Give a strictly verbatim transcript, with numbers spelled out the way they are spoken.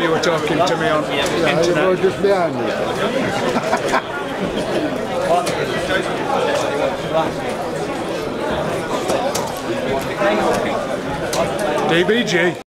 you were talking to me on the Yeah, internet. you were just behind me. D B G.